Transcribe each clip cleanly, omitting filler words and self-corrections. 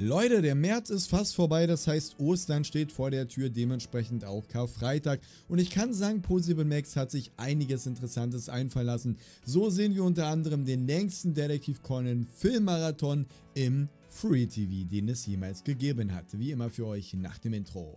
Leute, der März ist fast vorbei, das heißt Ostern steht vor der Tür, dementsprechend auch Karfreitag. Und ich kann sagen, ProSieben Max hat sich einiges Interessantes einfallen lassen. So sehen wir unter anderem den längsten Detektiv Conan Filmmarathon im Free TV, den es jemals gegeben hat. Wie immer für euch nach dem Intro.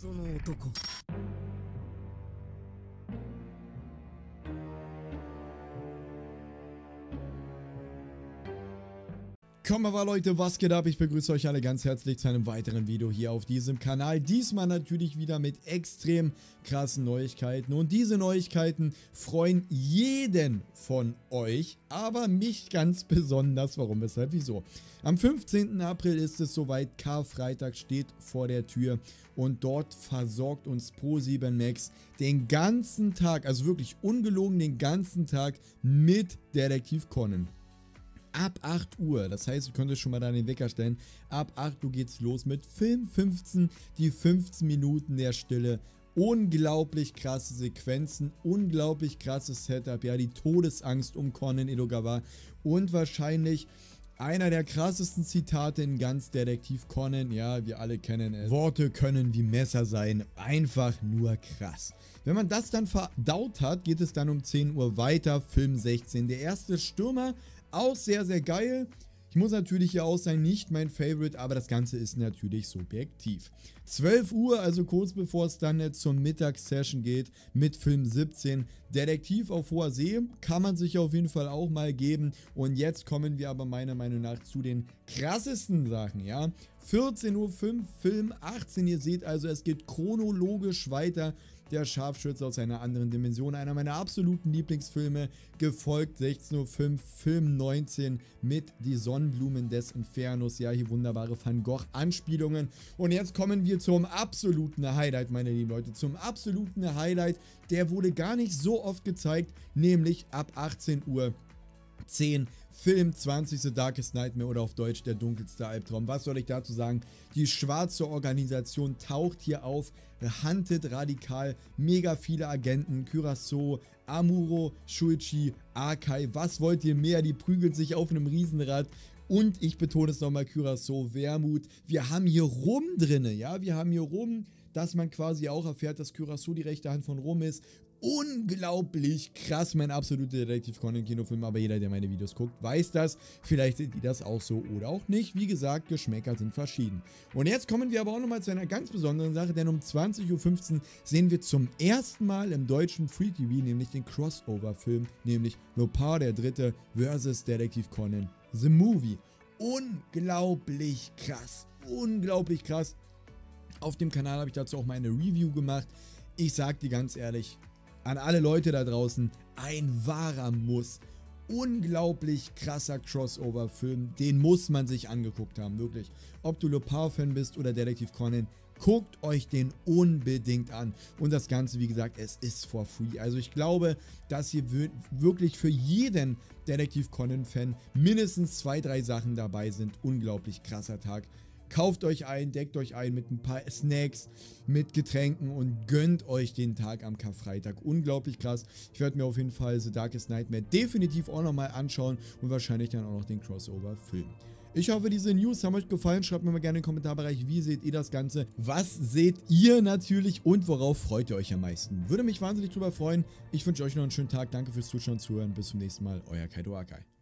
Kommt mal Leute, was geht ab? Ich begrüße euch alle ganz herzlich zu einem weiteren Video hier auf diesem Kanal. Diesmal natürlich wieder mit extrem krassen Neuigkeiten. Und diese Neuigkeiten freuen jeden von euch, aber mich ganz besonders. Warum, weshalb, wieso? Am 15. April ist es soweit, Karfreitag steht vor der Tür und dort versorgt uns ProSieben Max den ganzen Tag, also wirklich ungelogen den ganzen Tag mit Detektiv Conan. Ab 8 Uhr, das heißt, ihr könnt euch schon mal da den Wecker stellen, ab 8 Uhr geht's los mit Film 15, die 15 Minuten der Stille. Unglaublich krasse Sequenzen, unglaublich krasses Setup, ja, die Todesangst um Conan Edogawa und wahrscheinlich einer der krassesten Zitate in ganz Detektiv Conan, ja, wir alle kennen es. Worte können wie Messer sein, einfach nur krass. Wenn man das dann verdaut hat, geht es dann um 10 Uhr weiter, Film 16. Der erste Stürmer, auch sehr, sehr geil. Ich muss natürlich hier auch sein, nicht mein Favorite, aber das Ganze ist natürlich subjektiv. 12 Uhr, also kurz bevor es dann jetzt zur Mittagssession geht mit Film 17. Detektiv auf hoher See kann man sich auf jeden Fall auch mal geben. Und jetzt kommen wir aber meiner Meinung nach zu den krassesten Sachen, ja. 14:05 Uhr Film 18, ihr seht also, es geht chronologisch weiter. Der Scharfschütze aus einer anderen Dimension, einer meiner absoluten Lieblingsfilme, gefolgt 16:05 Uhr Film 19 mit Die Sonnenblumen des Infernos, ja, hier wunderbare Van Gogh Anspielungen. Und jetzt kommen wir zum absoluten Highlight, meine lieben Leute, zum absoluten Highlight, der wurde gar nicht so oft gezeigt, nämlich ab 18:10 Uhr Film 20 The Darkest Nightmare oder auf Deutsch Der dunkelste Albtraum. Was soll ich dazu sagen? Die schwarze Organisation taucht hier auf, huntet radikal, mega viele Agenten, Kurosawa, Amuro, Shuichi, Akai, was wollt ihr mehr? Die prügeln sich auf einem Riesenrad. Und ich betone es nochmal, Kurosawa, Wermut. Wir haben hier Rum drinne, ja, wir haben hier Rum, dass man quasi auch erfährt, dass Kurosawa die rechte Hand von Rum ist. Unglaublich krass, mein absoluter Detektiv Conan Kinofilm, aber jeder, der meine Videos guckt, weiß das. Vielleicht seht ihr das auch so oder auch nicht. Wie gesagt, Geschmäcker sind verschieden. Und jetzt kommen wir aber auch nochmal zu einer ganz besonderen Sache, denn um 20:15 Uhr sehen wir zum ersten Mal im deutschen Free TV, nämlich den Crossover-Film, nämlich Lopar der Dritte vs. Detektiv Conan The Movie. Unglaublich krass, unglaublich krass. Auf dem Kanal habe ich dazu auch mal eine Review gemacht. Ich sag dir ganz ehrlich, an alle Leute da draußen, ein wahrer Muss. Unglaublich krasser Crossover-Film, den muss man sich angeguckt haben, wirklich. Ob du Lopar-Fan bist oder Detektiv Conan, guckt euch den unbedingt an. Und das Ganze, wie gesagt, es ist for free. Also ich glaube, dass hier wirklich für jeden Detektiv Conan-Fan mindestens 2, 3 Sachen dabei sind. Unglaublich krasser Tag. Kauft euch ein, deckt euch ein mit ein paar Snacks, mit Getränken und gönnt euch den Tag am Karfreitag. Unglaublich krass. Ich werde mir auf jeden Fall The Darkest Nightmare definitiv auch nochmal anschauen und wahrscheinlich dann auch noch den Crossover filmen. Ich hoffe, diese News haben euch gefallen. Schreibt mir mal gerne im Kommentarbereich, wie seht ihr das Ganze? Was seht ihr natürlich und worauf freut ihr euch am meisten? Würde mich wahnsinnig drüber freuen. Ich wünsche euch noch einen schönen Tag. Danke fürs Zuschauen und Zuhören. Bis zum nächsten Mal. Euer Kaido Akai.